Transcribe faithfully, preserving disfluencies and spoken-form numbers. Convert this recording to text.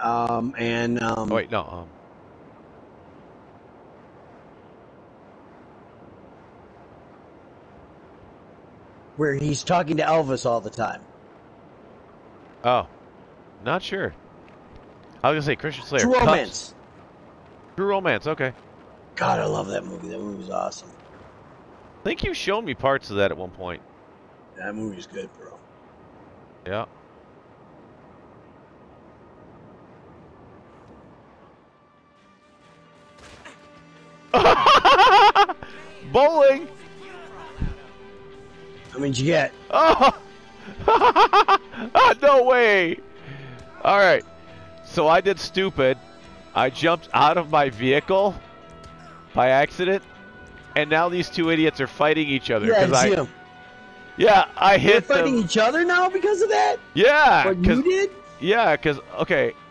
Um, and um, oh, wait, no. Um, where he's talking to Elvis all the time. oh, not sure. I was gonna say Christian Slayer. True Romance. True Romance. Okay. God, I love that movie. That movie was awesome. I think you showed me parts of that at one point. That movie's good, bro. Yeah. Bowling. How many did you get? Oh. No way. All right. So I did stupid. I jumped out of my vehicle by accident, and now these two idiots are fighting each other. Yeah, I see I, them. Yeah, I hit They're fighting them. each other now because of that? Yeah. What you did? Yeah, because, okay,